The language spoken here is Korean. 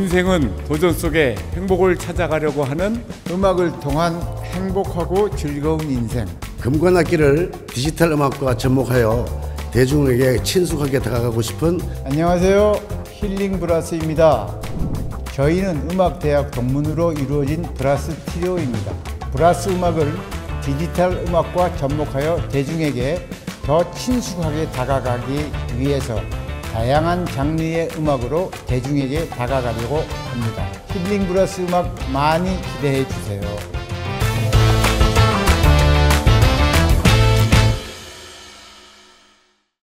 인생은 도전 속에 행복을 찾아가려고 하는 음악을 통한 행복하고 즐거운 인생. 금관 악기를 디지털 음악과 접목하여 대중에게 친숙하게 다가가고 싶은 안녕하세요, 힐링 브라스입니다. 저희는 음악대학 동문으로 이루어진 브라스 트리오입니다. 브라스 음악을 디지털 음악과 접목하여 대중에게 더 친숙하게 다가가기 위해서 다양한 장르의 음악으로 대중에게 다가가려고 합니다. 힐링 브라스 음악 많이 기대해 주세요.